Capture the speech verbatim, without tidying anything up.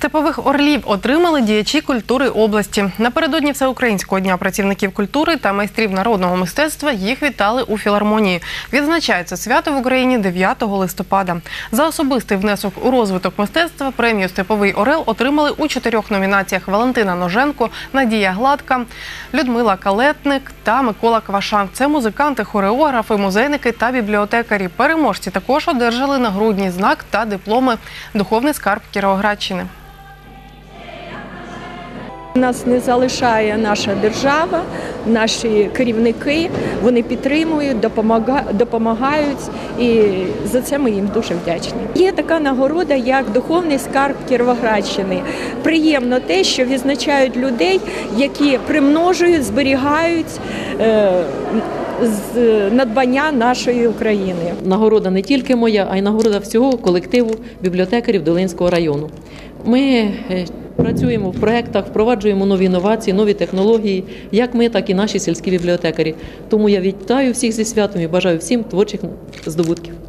Степових орлів отримали діячі культури області. Напередодні Всеукраїнського дня працівників культури та майстрів народного мистецтва їх вітали у філармонії. Відзначається свято в Україні дев'ятого листопада. За особистий внесок у розвиток мистецтва премію «Степовий орел» отримали у чотирьох номінаціях Валентина Ноженко, Надія Гладка, Людмила Калетник та Микола Кваша. Це музиканти, хореографи, музейники та бібліотекарі. Переможці також одержали нагрудний знак та дипломи «Духовний скарб Кіровоградщини». Нас не залишає наша держава, наші керівники, вони підтримують, допомагають, і за це ми їм дуже вдячні. Є така нагорода, як «Духовний скарб Кіровоградщини». Приємно те, що відзначають людей, які примножують, зберігають е, надбання нашої України. Нагорода не тільки моя, а й нагорода всього колективу бібліотекарів Долинського району. Ми працюємо в проєктах, впроваджуємо нові інновації, нові технології, як ми, так і наші сільські бібліотекарі. Тому я вітаю всіх зі святом і бажаю всім творчих здобутків.